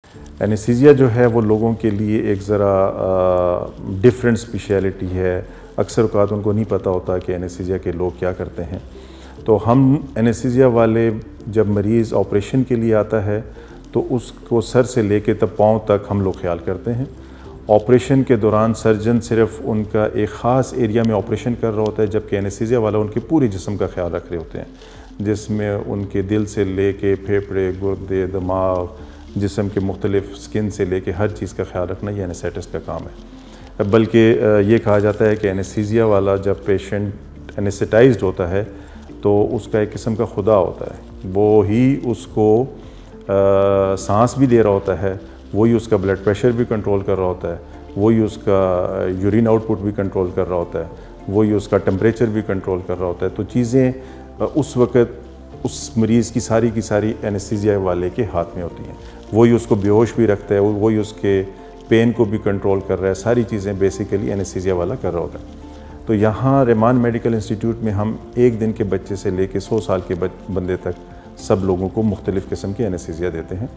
Anaesthesia जो है वो लोगों के लिए एक ज़रा डिफरेंट स्पेशलिटी है। अक्सर औक़ात उनको नहीं पता होता कि एनेस्थीसिया के लोग क्या करते हैं। तो हम एनेस्थीसिया वाले जब मरीज़ ऑपरेशन के लिए आता है तो उसको सर से लेके तब पाँव तक हम लोग ख्याल करते हैं। ऑपरेशन के दौरान सर्जन सिर्फ उनका एक ख़ास एरिया में ऑपरेशन कर रहा होता है, जबकि एनेस्थीसिया वाला उनके पूरे जिस्म का ख्याल रख रहे होते हैं, जिसमें उनके दिल से लेके फेफड़े, गुर्दे, दिमाग, जिस्म के मुख्तलिफ स्किन से लेके हर चीज़ का ख्याल रखना ये एनेस्थेटिस्ट का काम है। बल्कि ये कहा जाता है कि एनेस्थीसिया वाला जब पेशेंट एनेस्थेटाइज्ड होता है तो उसका एक किस्म का खुदा होता है, वो ही उसको सांस भी दे रहा होता है, वही उसका ब्लड प्रेशर भी कंट्रोल कर रहा होता है, वही उसका यूरिन आउटपुट भी कंट्रोल कर रहा होता है, वही उसका टेम्परेचर भी कंट्रोल कर रहा होता है। तो चीज़ें उस वक़्त उस मरीज़ की सारी एनेस्थीसिया वाले के हाथ में होती हैं। वही उसको बेहोश भी रखता है, वही उसके पेन को भी कंट्रोल कर रहा है, सारी चीज़ें बेसिकली एनेस्थीसिया वाला कर रहा होता है। तो यहाँ रेमान मेडिकल इंस्टीट्यूट में हम 1 दिन के बच्चे से लेके 100 साल के बंदे तक सब लोगों को मुख्तलिफ़ किस्म की एनेस्थीसिया देते हैं।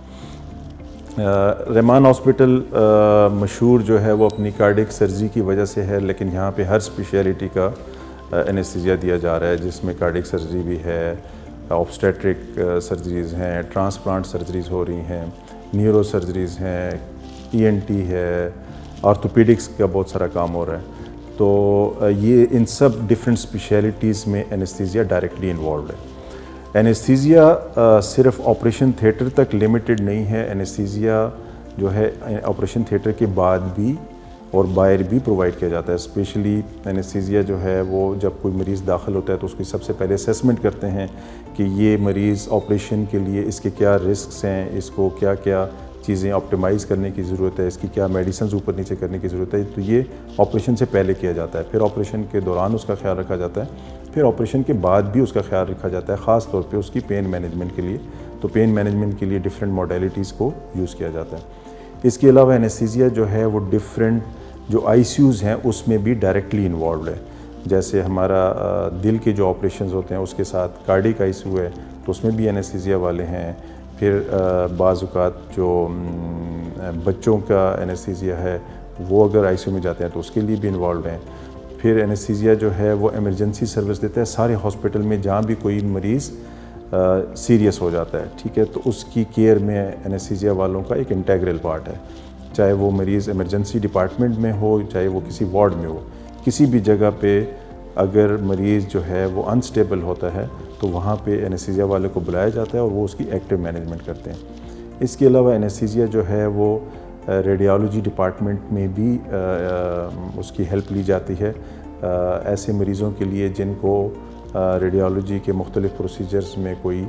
रेमान हॉस्पिटल मशहूर जो है वो अपनी कार्डियक सर्जरी की वजह से है, लेकिन यहाँ पे हर स्पेशलिटी का एनेस्थीसिया दिया जा रहा है, जिसमें कार्डियक सर्जरी भी है, ऑब्स्टेट्रिक सर्जरीज़ हैं, ट्रांसप्लांट सर्जरीज़ हो रही हैं, न्यूरो सर्जरीज़ हैं, ENT है, ऑर्थोपेडिक्स का बहुत सारा काम हो रहा है। तो ये इन सब डिफरेंट स्पेशलिटीज़ में एनेस्थीसिया डायरेक्टली इन्वॉल्व है। एनेस्थीसिया सिर्फ ऑपरेशन थिएटर तक लिमिटेड नहीं है, एनेस्थीसिया जो है ऑपरेशन थिएटर के बाद भी और बाहर भी प्रोवाइड किया जाता है। स्पेशली एनेस्थीसिया जो है वो जब कोई मरीज़ दाखिल होता है तो उसकी सबसे पहले असेसमेंट करते हैं कि ये मरीज़ ऑपरेशन के लिए इसके क्या रिस्क्स हैं, इसको क्या क्या चीज़ें ऑप्टिमाइज़ करने की ज़रूरत है, इसकी क्या मेडिसिन ऊपर नीचे करने की ज़रूरत है। तो ये ऑपरेशन से पहले किया जाता है, फिर ऑपरेशन के दौरान उसका ख्याल रखा जाता है, फिर ऑपरेशन के बाद भी उसका ख्याल रखा जाता है, ख़ास तौर पे उसकी पेन मैनेजमेंट के लिए। तो पेन मैनेजमेंट के लिए डिफरेंट मॉडलिटीज़ को यूज़ किया जाता है। इसके अलावा एनेस्थीसिया जो है वो डिफरेंट जो ICUs हैं उसमें भी डायरेक्टली इन्वॉल्व है। जैसे हमारा दिल के जो ऑपरेशंस होते हैं उसके साथ कार्डियक ICU है तो उसमें भी एनेस्थीसिया वाले हैं। फिर बाज़ औक़ात जो बच्चों का एनेस्थीसिया है वो अगर ICU में जाते हैं तो उसके लिए भी इन्वॉल्व हैं। फिर एनेस्थीसिया जो है वो इमरजेंसी सर्विस देता है सारे हॉस्पिटल में, जहाँ भी कोई मरीज़ सीरियस हो जाता है, ठीक है, तो उसकी केयर में एनेस्थीसिया वालों का एक इंटेग्रल पार्ट है। चाहे वो मरीज़ इमरजेंसी डिपार्टमेंट में हो, चाहे वो किसी वार्ड में हो, किसी भी जगह पे अगर मरीज़ जो है वो अनस्टेबल होता है तो वहाँ पे एनेस्थीसिया वाले को बुलाया जाता है और वो उसकी एक्टिव मैनेजमेंट करते हैं। इसके अलावा एनेस्थीसिया जो है वो रेडियोलॉजी डिपार्टमेंट में भी उसकी हेल्प ली जाती है ऐसे मरीज़ों के लिए जिनको रेडियोलॉजी के मुख्तलिफ़ प्रोसीजर्स में कोई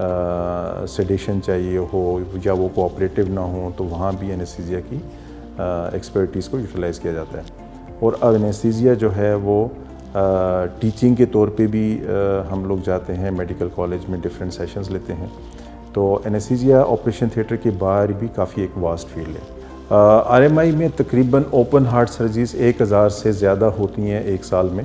सेडेशन चाहिए हो या वो कोऑपरेटिव ना हो, तो वहाँ भी एनेस्थीसिया की एक्सपर्टीज़ को यूटिलाइज़ किया जाता है। और अब एनेस्थीसिया जो है वो टीचिंग के तौर पे भी हम लोग जाते हैं, मेडिकल कॉलेज में डिफरेंट सेशंस लेते हैं। तो एनेस्थीसिया ऑपरेशन थिएटर के बाहर भी काफ़ी एक वास्ट फील्ड है। RMI में तकरीबन ओपन हार्ट सर्जरीज़ 1000 से ज़्यादा होती हैं एक साल में,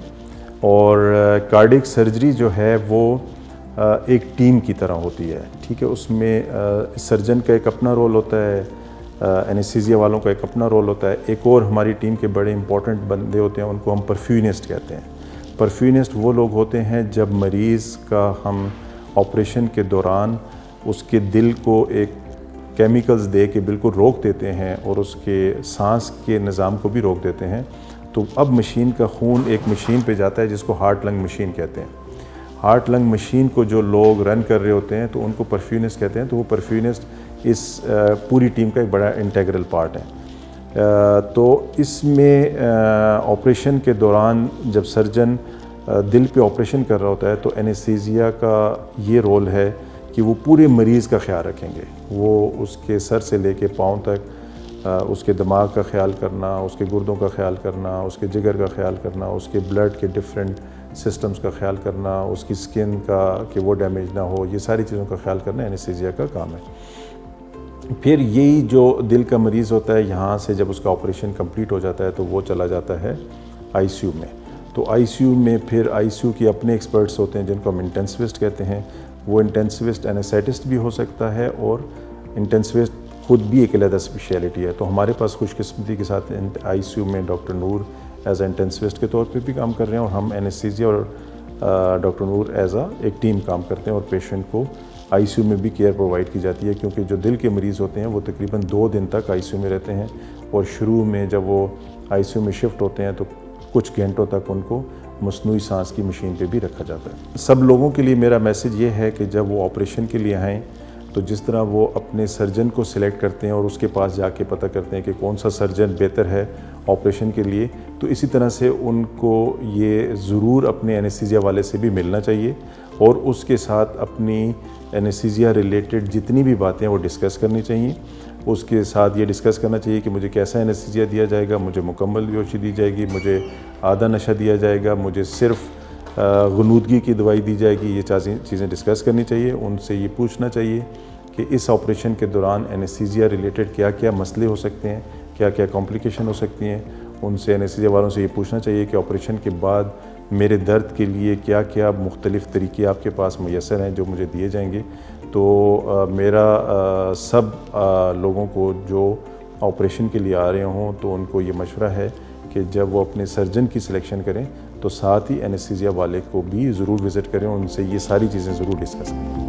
और कार्डियक सर्जरी जो है वो एक टीम की तरह होती है, ठीक है। उसमें सर्जन का एक अपना रोल होता है, एनेस्थीसिया वालों का एक अपना रोल होता है। एक और हमारी टीम के बड़े इंपॉर्टेंट बंदे होते हैं, उनको हम परफ्यूनिस्ट कहते हैं। परफ्यूनिस्ट वो लोग होते हैं जब मरीज़ का हम ऑपरेशन के दौरान उसके दिल को एक केमिकल्स दे के बिल्कुल रोक देते हैं और उसके सांस के निज़ाम को भी रोक देते हैं। तो अब मशीन का खून एक मशीन पे जाता है जिसको हार्ट लंग मशीन कहते हैं। हार्ट लंग मशीन को जो लोग रन कर रहे होते हैं तो उनको परफ्यूनिस्ट कहते हैं। तो वो परफ्यूनिस्ट इस पूरी टीम का एक बड़ा इंटेग्रल पार्ट है। तो इसमें ऑपरेशन के दौरान जब सर्जन दिल पे ऑपरेशन कर रहा होता है तो एनेस्थीसिया का ये रोल है कि वो पूरे मरीज़ का ख्याल रखेंगे। वो उसके सर से लेके पाँव तक उसके दिमाग का ख्याल करना, उसके गुर्दों का ख्याल करना, उसके जिगर का ख्याल करना, उसके ब्लड के डिफरेंट सिस्टम्स का ख्याल करना, उसकी स्किन का कि वो डैमेज ना हो, ये सारी चीज़ों का ख्याल करना एनेस्थीसिया का काम है। फिर यही जो दिल का मरीज़ होता है, यहाँ से जब उसका ऑपरेशन कंप्लीट हो जाता है तो वो चला जाता है ICU में। तो ICU में फिर ICU के अपने एक्सपर्ट्स होते हैं जिनको हम इंटेंसिविस्ट कहते हैं। वो इंटेंसिविस्ट एनेस्थेटिस्ट भी हो सकता है और इंटेंसिविस्ट ख़ुद भी एक अलग स्पेशलिटी है। तो हमारे पास खुशकिस्मती के साथ ICU में doctor Noor as a intensivist के तौर पे भी काम कर रहे हैं, और हम एनेस्थीसिया और डॉक्टर नूर एज एक टीम काम करते हैं, और पेशेंट को ICU में भी केयर प्रोवाइड की जाती है, क्योंकि जो दिल के मरीज़ होते हैं वो तकरीबन 2 दिन तक ICU में रहते हैं, और शुरू में जब वो ICU में शिफ्ट होते हैं तो कुछ घंटों तक उनको मसनूई सांस की मशीन पे भी रखा जाता है। सब लोगों के लिए मेरा मैसेज ये है कि जब वो ऑपरेशन के लिए आएँ तो जिस तरह वो अपने सर्जन को सिलेक्ट करते हैं और उसके पास जाके पता करते हैं कि कौन सा सर्जन बेहतर है ऑपरेशन के लिए, तो इसी तरह से उनको ये ज़रूर अपने एनेस्थीसिया वाले से भी मिलना चाहिए, और उसके साथ अपनी एनेस्थीसिया रिलेटेड जितनी भी बातें वो डिस्कस करनी चाहिए। उसके साथ ये डिस्कस करना चाहिए कि मुझे कैसा एनेस्थीसिया दिया जाएगा, मुझे मुकम्मल बेहोशी दी जाएगी, मुझे आधा नशा दिया जाएगा, मुझे सिर्फ गुनूदगी की दवाई दी जाएगी। ये चीज़ें डिस्कस करनी चाहिए। उनसे ये पूछना चाहिए कि इस ऑपरेशन के दौरान एनेस्थीसिया रिलेटेड क्या क्या मसले हो सकते हैं, क्या क्या कॉम्प्लिकेशन हो सकती हैं। उनसे एनेस्थीसिया वालों से ये पूछना चाहिए कि ऑपरेशन के बाद मेरे दर्द के लिए क्या क्या मुख्तलिफ़ तरीके आपके पास मुयस्सर हैं जो मुझे दिए जाएंगे। तो मेरा सब लोगों को जो ऑपरेशन के लिए आ रहे हों तो उनको ये मशवरा है कि जब वो अपने सर्जन की सिलेक्शन करें तो साथ ही एनेस्थीसिया वाले को भी ज़रूर विज़िट करें, उनसे ये सारी चीज़ें ज़रूर डिस्कस करें।